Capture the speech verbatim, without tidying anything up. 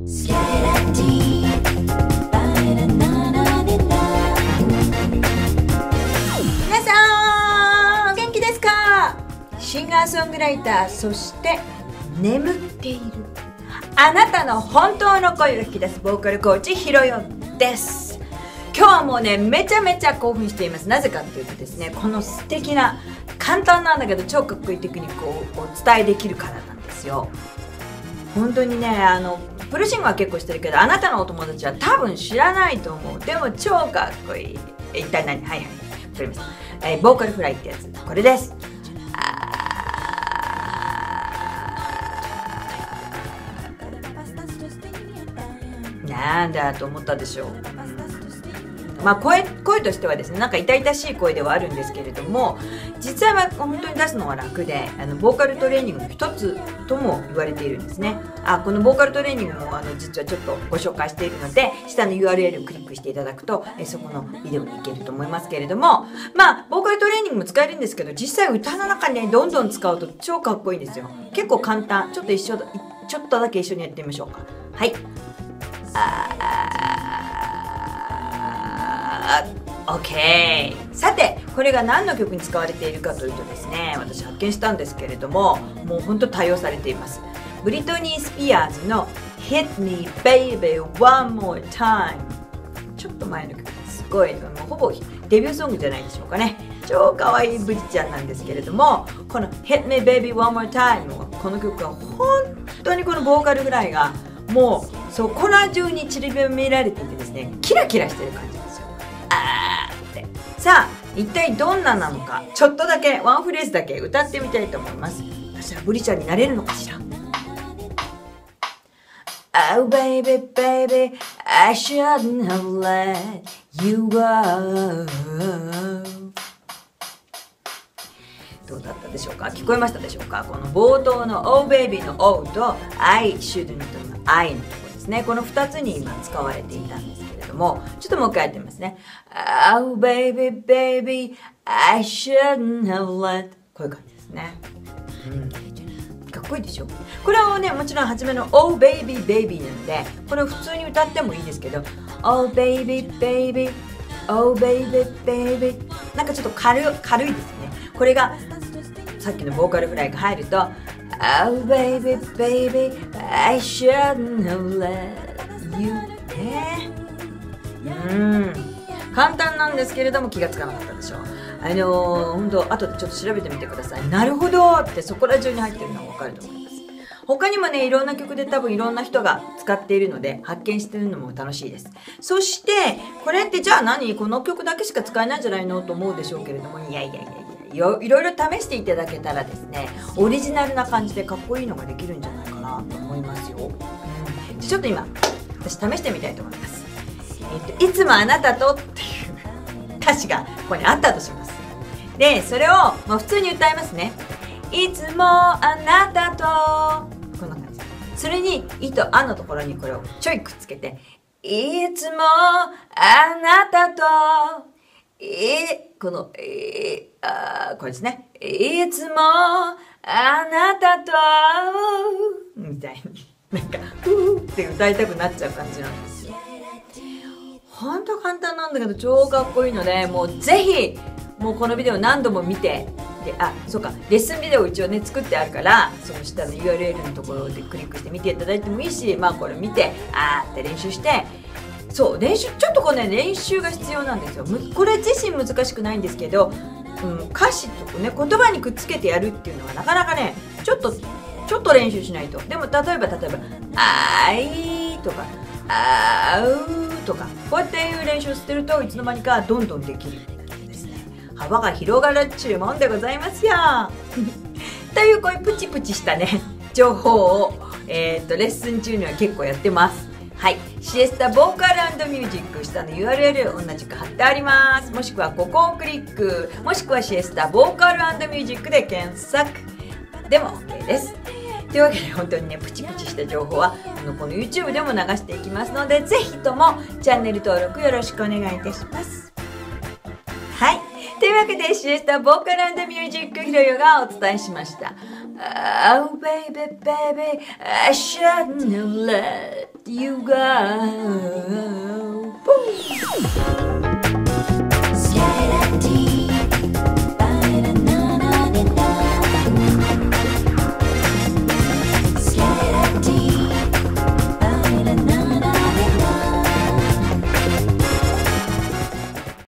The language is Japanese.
皆さんお元気ですか？シンガーソングライター、そして眠っているあなたの本当の声を引き出すボーカルコーチひろよです。今日はもうねめちゃめちゃ興奮しています。なぜかっていうとですね、この素敵な簡単なんだけど超かっこいいテクニックをお伝えできるからなんですよ。本当にね、あのプロシングは結構してるけど、あなたのお友達は多分知らないと思う。でも超かっこいい。え一体何？はいはい、わかりました。えー、ボーカルフライってやつ、これです。なんだと思ったでしょう。まあ 声, 声としてはですね、なんか痛々しい声ではあるんですけれども、実際は本当に出すのは楽で、あのボーカルトレーニングの一つとも言われているんですね。あこのボーカルトレーニングもあの実はちょっとご紹介しているので、下の ユーアールエル をクリックしていただくとえそこのビデオに行けると思いますけれども、まあボーカルトレーニングも使えるんですけど、実際歌の中にねどんどん使うと超かっこいいんですよ。結構簡単。ちょっと一緒ちょっとだけ一緒にやってみましょうか。はい。あー、OK。さて、これが何の曲に使われているかというとですね、私発見したんですけれども、もうほんと多用されています。ブリトニー・スピアーズの Hit Me Baby One More Time。ちょっと前の曲です。すごい、もうほぼデビューソングじゃないでしょうかね。超可愛いブリちゃんなんですけれども、この Hit Me Baby One More Time のこの曲は本当にこのボーカルぐらいがもうそこら中に散りばめられていてですね、キラキラしてる感じですよ。あーって。さあ一体どんななのか、ちょっとだけワンフレーズだけ歌ってみたいと思います。私はブリちゃんになれるのかしら。 Oh baby baby I shouldn't have let you go。 どうだったでしょうか？聞こえましたでしょうか？この冒頭の Oh baby の O と I shouldn't の I のところですね。このふたつに今使われていたんですけれども、ちょっともう一回やってみますね。Oh baby baby I shouldn't have let、 こういう感じですね。うん、かっこいいでしょ。これはねもちろん初めの Oh baby baby なので、これを普通に歌ってもいいですけど、 Oh baby baby Oh baby baby なんかちょっと軽軽いですね。これがさっきのボーカルフライが入ると Oh baby baby I shouldn't have let you ね。うん簡単なんですけれども気がつかなかったでしょ。あのー、本当後でちょっと調べてみてください。なるほどってそこら中に入ってるのが分かると思います。他にもねいろんな曲で多分いろんな人が使っているので発見してるのも楽しいです。そしてこれってじゃあ何この曲だけしか使えないんじゃないのと思うでしょうけれども、いやいやいやいやいろいろ試していただけたらですね、オリジナルな感じでかっこいいのができるんじゃないかなと思いますよ。うん、ちょっと今私試してみたいと思います。えっと、いつもあなたとっていう歌詞がここにあったとします。でそれを、まあ、普通に歌いますね。いつもあなたとこんな感じ。それに「い」と「あ」のところにこれをちょいくっつけて「いつもあなたと」えこの、えー、あこれですね。いつもあなたとみたいになんかふーって歌いたくなっちゃう感じなんですよ。ほんと簡単なんだけど超かっこいいので、もうぜひもうこのビデオ何度も見て、であそうかレッスンビデオ一応ね作ってあるから、その下の ユーアールエル のところでクリックして見ていただいてもいいし、まあこれ見てあーって練習して。そう練習ちょっとこうね練習が必要なんですよ。これ自身難しくないんですけど、うん、歌詞とかね言葉にくっつけてやるっていうのはなかなかねちょっとちょっと練習しないと。でも例えば例えば「あい」とか「あう」とかこうやっていう練習をしてるといつの間にかどんどんできるですね。幅が広がるっちゅうもんでございますよ。というこういうプチプチしたね情報を、えー、とレッスン中には結構やってます。はい、シエスタボーカル&ミュージック下の ユーアールエル 同じく貼ってあります。もしくはここをクリック、もしくはシエスタボーカル&ミュージックで検索でも OK です。というわけで本当にねプチプチした情報はこのこの YouTube でも流していきますので、ぜひともチャンネル登録よろしくお願いいたします。はい、というわけでシエスタボーカル&ミュージックひろよがお伝えしました。Oh baby baby I shouldn't have let You got